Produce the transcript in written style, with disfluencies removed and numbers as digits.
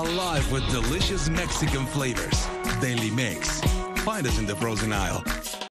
alive with delicious Mexican flavors. Delimex. Find us in the frozen aisle.